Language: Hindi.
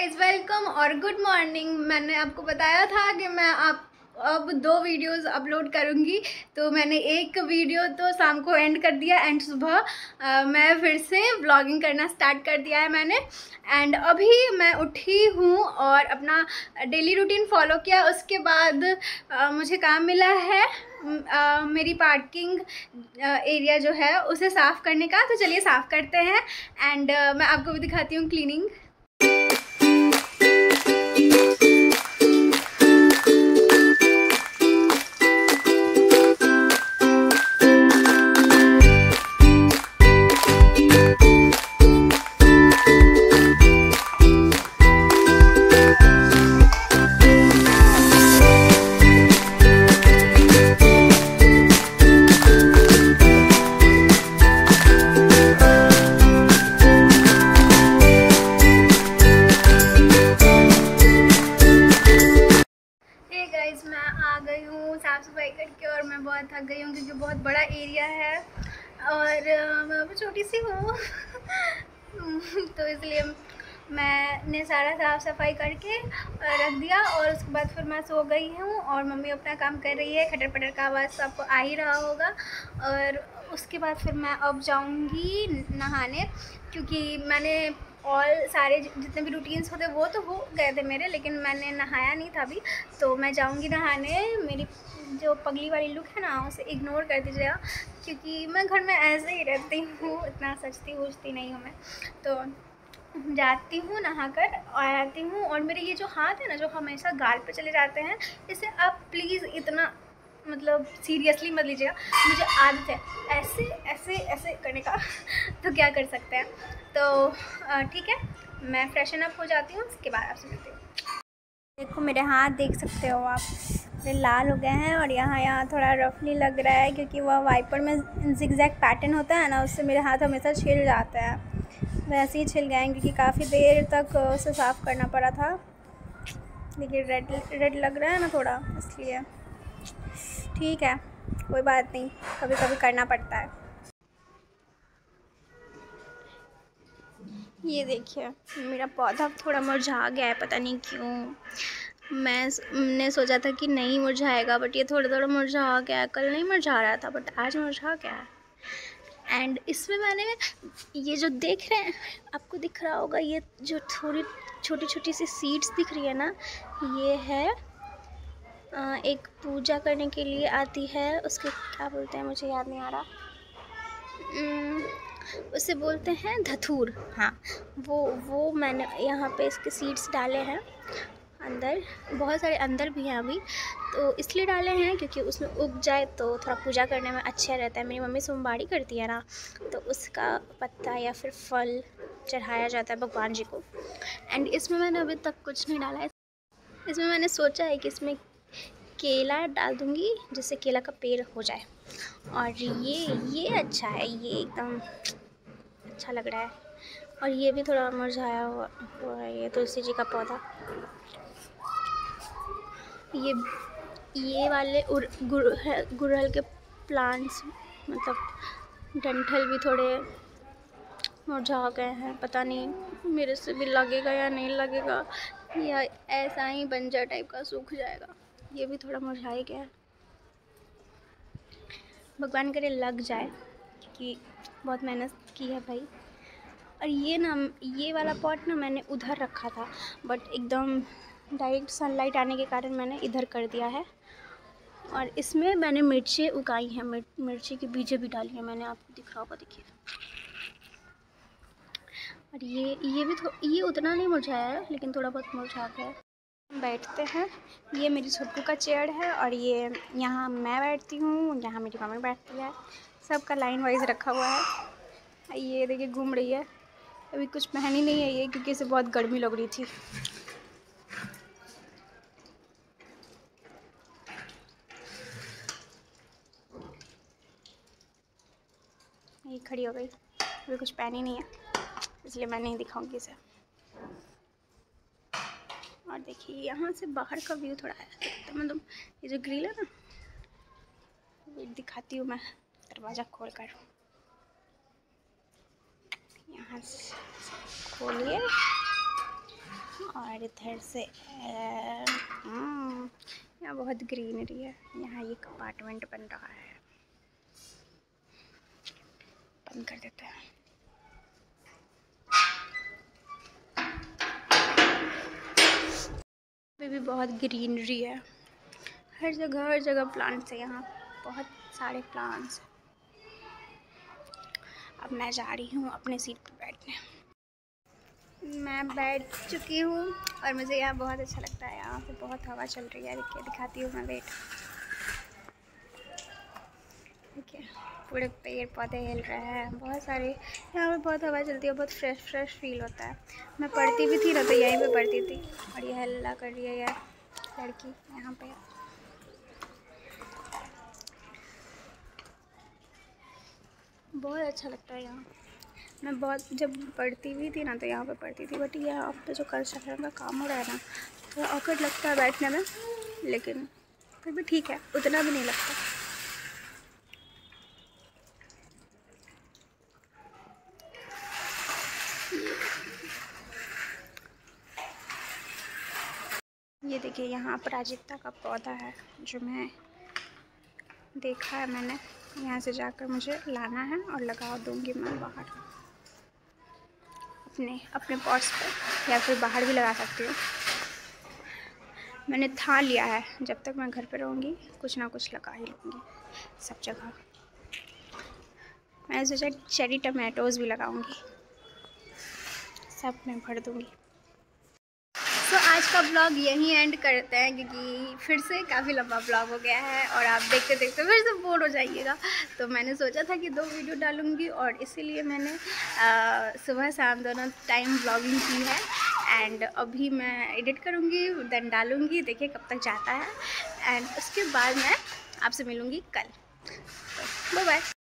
गाइज वेलकम और गुड मॉर्निंग। मैंने आपको बताया था कि मैं अब 2 वीडियोस अपलोड करूंगी, तो मैंने एक वीडियो तो शाम को एंड कर दिया एंड सुबह मैं फिर से व्लॉगिंग करना स्टार्ट कर दिया है मैंने। एंड अभी मैं उठी हूँ और अपना डेली रूटीन फॉलो किया। उसके बाद मुझे काम मिला है मेरी पार्किंग एरिया जो है उसे साफ़ करने का, तो चलिए साफ़ करते हैं। एंड मैं आपको भी दिखाती हूँ क्लीनिंग। मैं आ गई हूँ साफ़ सफाई करके और मैं बहुत थक गई हूँ क्योंकि बहुत बड़ा एरिया है और मैं अभी छोटी सी हूँ तो इसलिए मैंने सारा साफ़ सफाई करके रख दिया और उसके बाद फिर मैं सो गई हूँ और मम्मी अपना काम कर रही है। खटर पटर का आवाज़ आपको आ ही रहा होगा। और उसके बाद फिर मैं अब जाऊँगी नहाने, क्योंकि मैंने और सारे जितने भी रूटीन्स होते वो तो हो गए थे मेरे, लेकिन मैंने नहाया नहीं था अभी। तो मैं जाऊंगी नहाने। मेरी जो पगली वाली लुक है ना उसे इग्नोर कर दीजिएगा, क्योंकि मैं घर में ऐसे ही रहती हूँ, इतना सजती वूजती नहीं हूँ मैं। तो जाती हूँ नहाकर और आती हूँ। और मेरे ये जो हाथ है ना जो हमेशा गाल पे चले जाते हैं, इसे आप प्लीज़ इतना मतलब सीरियसली मत लीजिएगा। मुझे आदत है ऐसे ऐसे ऐसे करने का तो क्या कर सकते हैं। तो ठीक है, मैं फ्रेशन अप हो जाती हूँ, उसके बाद आपसे मिलती हूँ। देखो मेरे हाथ देख सकते हो आप, मेरे लाल हो गए हैं और यहाँ थोड़ा रफली लग रहा है, क्योंकि वह वाइपर में जिगजैग पैटर्न होता है ना, उससे मेरे हाथ हमेशा छिल जाता है। वैसे ही छिल गए हैं क्योंकि काफ़ी देर तक उसे साफ़ करना पड़ा था। लेकिन रेड लग रहा है ना थोड़ा, इसलिए ठीक है, कोई बात नहीं, कभी कभी करना पड़ता है। ये देखिए मेरा पौधा थोड़ा मुरझा गया है, पता नहीं क्यों। मैंने सोचा था कि नहीं मुरझाएगा, बट ये थोड़ा थोड़ा मुरझा गया है। कल नहीं मुरझा रहा था बट आज मुरझा गया है। एंड इसमें मैंने ये जो देख रहे हैं, आपको दिख रहा होगा, ये जो थोड़ी छोटी छोटी सी सीड्स दिख रही है ना, ये है एक पूजा करने के लिए आती है, उसके क्या बोलते हैं मुझे याद नहीं आ रहा, उसे बोलते हैं धतूर। हाँ, वो मैंने यहाँ पे इसके सीड्स डाले हैं अंदर, बहुत सारे अंदर भी हैं अभी, तो इसलिए डाले हैं क्योंकि उसमें उग जाए तो थोड़ा पूजा करने में अच्छा रहता है। मेरी मम्मी सोमवारी करती है ना, तो उसका पत्ता या फिर फल चढ़ाया जाता है भगवान जी को। एंड इसमें मैंने अभी तक कुछ नहीं डाला है। इसमें मैंने सोचा है कि इसमें केला डाल दूँगी, जिससे केला का पेड़ हो जाए। और ये अच्छा है, ये एकदम अच्छा लग रहा है। और ये भी थोड़ा मुरझाया हुआ है, ये तुलसी जी का पौधा। ये वाले गुड़हल के प्लांट्स, मतलब डंठल भी थोड़े मुरझा गए हैं। पता नहीं मेरे से भी लगेगा या नहीं लगेगा, या ऐसा ही बंजर टाइप का सूख जाएगा। ये भी थोड़ा मुरझा ही गया है, भगवान करे लग जाए, क्योंकि बहुत मेहनत की है भाई। और ये वाला पॉट ना मैंने उधर रखा था, बट एकदम डायरेक्ट सनलाइट आने के कारण मैंने इधर कर दिया है। और इसमें मैंने मिर्ची उगाई हैं, मिर्ची की बीजें भी डाली हैं मैंने, आपको दिख रहा होगा, देखिए। और ये भी ये उतना नहीं मुरझाया है, लेकिन थोड़ा बहुत मुरझा गया है। बैठते हैं, ये मेरी छोटू का चेयर है और ये यहाँ मैं बैठती हूँ, यहाँ मेरी मम्मी बैठती है। सबका लाइन वाइज रखा हुआ है। ये देखिए घूम रही है, अभी कुछ पहनी नहीं है ये, क्योंकि इसे बहुत गर्मी लग रही थी। ये खड़ी हो गई, अभी कुछ पहनी नहीं है, इसलिए मैं नहीं दिखाऊंगी इसे। और देखिए यहाँ से बाहर का व्यू थोड़ा है, मतलब ये जो ग्रिल है ना, वेट दिखाती हूँ मैं, दरवाज़ा खोल कर। यहाँ से खोलिए और इधर से यहाँ बहुत ग्रीनरी है। यहाँ एक अपार्टमेंट बन रहा है। बंद कर देते हैं। अभी भी बहुत ग्रीनरी है, हर जगह प्लांट्स है। यहाँ बहुत सारे प्लांट्स। अब मैं जा रही हूँ अपने सीट पर बैठने। मैं बैठ चुकी हूँ और मुझे यहाँ बहुत अच्छा लगता है। यहाँ पे बहुत हवा चल रही है। देखिए, दिखाती हूँ मैं। वेट, देखिए पूरे पेड़ पौधे हिल रहे हैं, बहुत सारे। यहाँ पे बहुत हवा चलती है, बहुत फ्रेश फील होता है। मैं पढ़ती भी थी ना, तो यहीं पे पढ़ती थी। और ये हल्ला कर रही है यार लड़की यहाँ पे। बहुत अच्छा लगता है यहाँ। मैं बहुत जब पढ़ती भी थी ना, तो यहाँ पे पढ़ती थी। बट यहाँ पे जो कंस्ट्रक्शन का काम हो रहा है ना, थोड़ा ऑकवर्ड लगता है बैठने में, लेकिन फिर भी ठीक है, उतना भी नहीं लगता। ये देखिए, यहाँ अपराजिता का पौधा है, जो मैं देखा है मैंने। यहाँ से जाकर मुझे लाना है और लगा दूँगी मैं बाहर अपने पॉट्स पर, या फिर बाहर भी लगा सकती हूँ। मैंने ठान लिया है, जब तक मैं घर पे रहूँगी कुछ ना कुछ लगा ही लूँगी सब जगह। मैंने सोचा चेरी टमाटोज़ भी लगाऊँगी, सब में भर दूँगी। तो आज का ब्लॉग यहीं एंड करते हैं, क्योंकि फिर से काफ़ी लंबा ब्लॉग हो गया है और आप देखते देखते फिर से बोर हो जाइएगा। तो मैंने सोचा था कि 2 वीडियो डालूँगी, और इसीलिए मैंने सुबह शाम दोनों टाइम ब्लॉगिंग की है। एंड अभी मैं एडिट करूँगी, देन डालूँगी, देखिए कब तक जाता है। एंड उसके बाद मैं आपसे मिलूँगी कल। तो बाय बाय।